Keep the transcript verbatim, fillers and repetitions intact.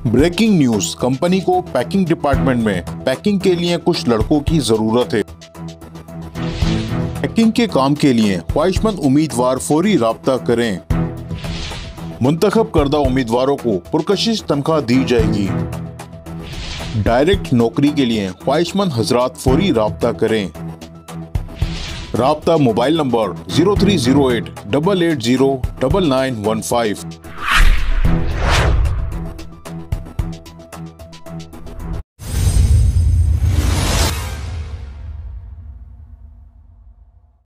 Breaking news, company को packing department में packing के लिए कुछ लड़कों की जरूरत है। पैकिंग के काम के लिए ख्वाहिशमंद उम्मीदवार फौरी राब्ता करें। मुंतखब करदा उम्मीदवारों को पुरकशिश तनख्वाह दी जाएगी। डायरेक्ट नौकरी के लिए ख्वाहिशमंद हजरात फौरी राब्ता करें। राब्ता mobile number zero three zero eight double eight zero double nine one five.